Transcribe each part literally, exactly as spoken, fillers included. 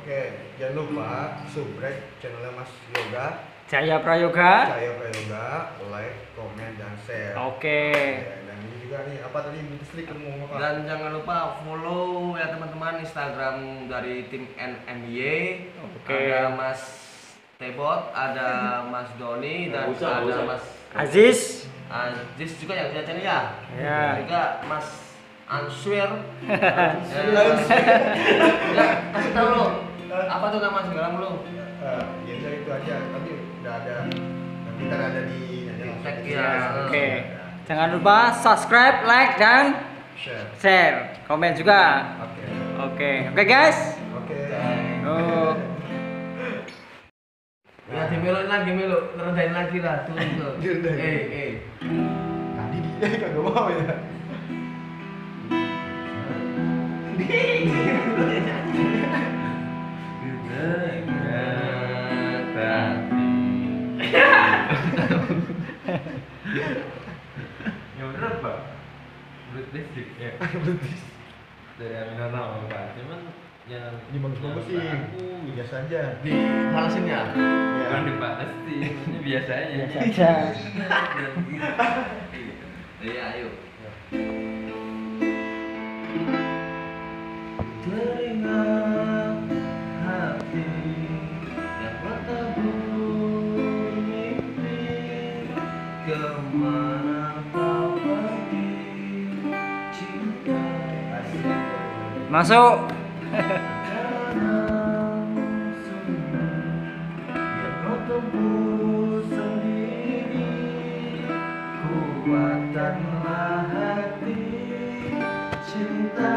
Oke, jangan lupa subscribe channelnya Mas Yoga. Cahaya Prayoga. Cahaya Prayoga, like, komen, dan share. Oke. Oke, dan ini juga nih apa tadi Listrik kamu ngomong apa? Dan jangan lupa follow ya teman-teman Instagram dari tim N M Y. Oke. Ada Mas Tebot, ada Mas Doni, dan Usah, ada usah. Mas Aziz. Aziz juga yang punya channel ya. Ya. Dan juga Mas Answer. Ya, kasih tahu lo. Apa tuh nama Instagram lo? Uh, ya udah itu aja, tapi udah ada. Nanti kan ada di nanti langsung Tag di- ya. Oke. Jangan lupa subscribe, like, dan Share. share. Komen juga. Oke. Oke. Oke guys. Oke. Oh. Ya dimelok lagi melok, rendahin lagi lah tuh tuh. Direndahin. Eh eh. Tadi dia kagak mau ya. Ya bener pak, British sih ya. Dari Aminata pak, cuman yang Ini bagus-bagus sih. aku Biasa aja. Di halasin ya. bukan Ya. dipatasi, ini biasa aja. Biasa aja. Iya ayo. Teringat hati yang bertabur mimpi, kemana kau pergi cinta. Masuk. Karena sungguh yang kau tempuh sendiri, kuatkanlah hati cinta.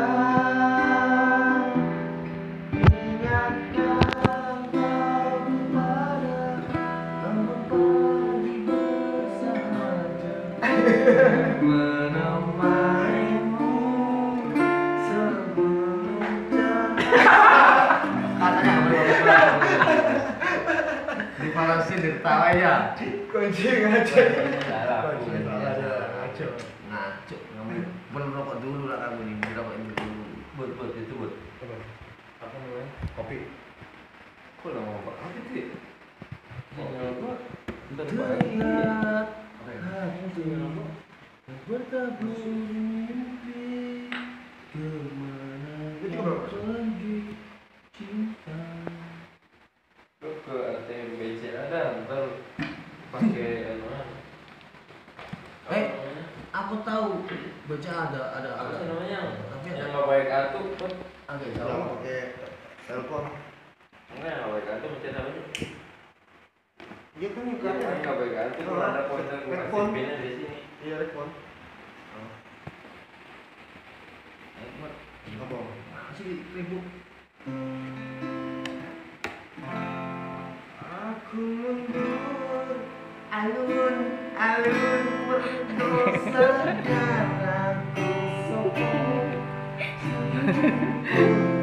Ingatkan kau pada lama pergi bersahaja, menemanimu sebelum jatuh. Katanya dipalasin ditawa ya. Kunci ngaco. Salah. Kunci salah ya, ngaco. Ngaco kamu. Belum rokok dulu lah kamu nih, dirokokin dulu. Buat buat itu buat Apa? apa namanya? Kopi. Kok lama apa? Apa itu? Ya? Sinyal gua bentar pak. Teringat Apa ya? hati yang bertabur mimpi, kemana Ini juga kau bagus. pergi cinta. Gua ke R T M B C ada, ntar pakai anu. Eh, aku tahu baca ada ada Apa ada sih namanya? tapi Yang ada nggak pakai kartu, Bud. agak Jangan jauh. pakai telepon. Enggak yang nggak pakai kartu mesti namanya. Iya kan Iya, kan. yang nggak pakai kartu kalau ada pointer gua kasih Telepon. pinnya di sini. Iya, telepon. Apa? Masih ribut. Aku mundur alun-alun berdosa karena ku sombong.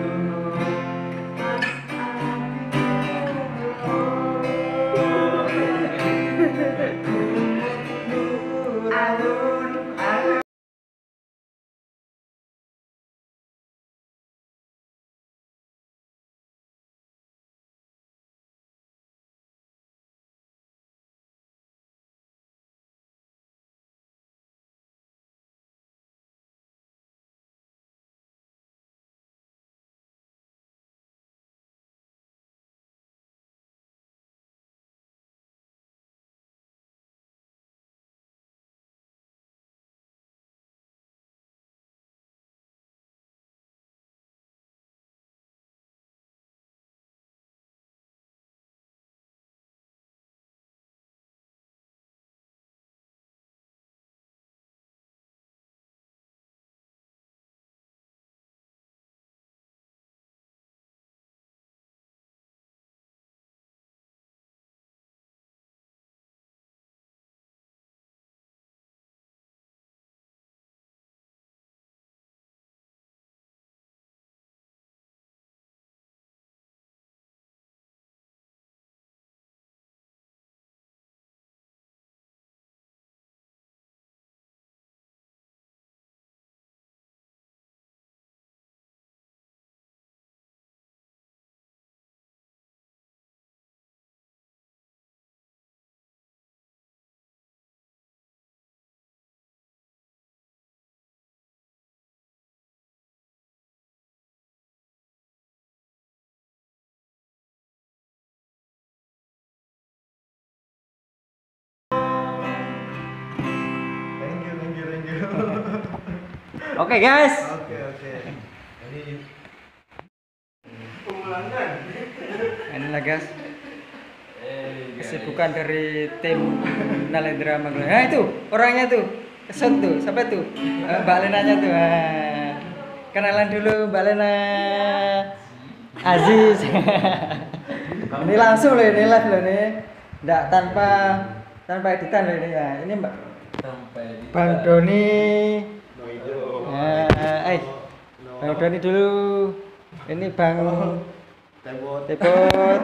Oke guys. Oke oke. Ini pengulangan. Inilah guys. Eh, guys. Kesibukan dari tim Nalendra Magelang. Nah itu orangnya tuh. Kesun tuh. Siapa tuh? Eh, Mbak Lenanya tuh. Ah. Kenalan dulu Mbak Lena. Aziz. Ini langsung loh ini live loh ini. Nggak tanpa tanpa editan loh ini ya. Ini Mbak Sampai di Bang Doni. Noido. Eh, eh, Bang Doni dulu. Ini Bang Tebot. Tepot.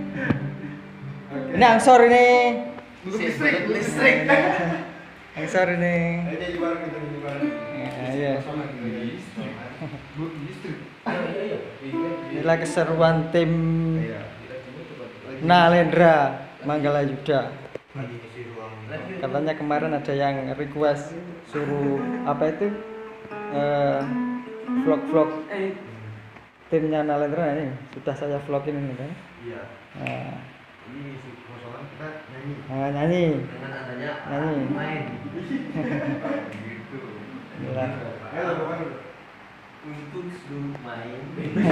Ini Angsor ini. Listrik listrik. Angsor ini. Ini di bareng gitu di bareng. Ya, iya. Sama gitu. Listrik. Inilah keseruan tim Iya. Nalendra Manggala Yuda. Lagi isi ruang. Katanya kemarin ada yang request suruh apa itu eh, vlog-vlog timnya Nalendra ini sudah saya vlogin ini kan. Iya. Nah, Ini isi kosongan kita nyanyi. nah, nyanyi. Dengan adanya Nyanyi. main. Gitu. Inilah. Ayo lakukan. untuk dulu main.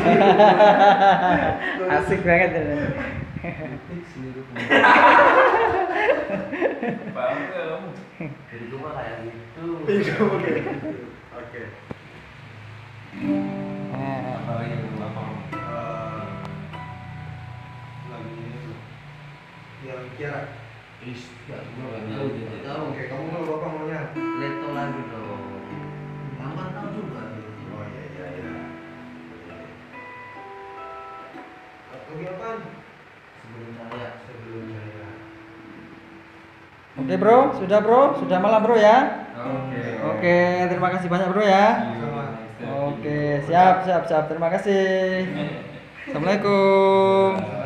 Asik banget ini. Titik seluruh main. Paham nggak kamu? Jadi gue mah kayak gitu. Iya, oke. Oke. Nah, Apa lagi yang belum apa? Eh, Lagi ini tuh. Yang Kiara. Is, ya, gue Iya, nggak tahu iya, gitu. iya. Tahu. Oke, kamu mau apa maunya? Leto lagi dong. Kamu tahu juga. Oh iya iya iya. Lagi apaan? Sebelum saya. Sebelum saya. Oke bro, sudah bro, sudah malam bro ya. Oke. Oke, terima kasih banyak bro ya. Sama. Oke, siap siap siap. Terima kasih. Assalamualaikum.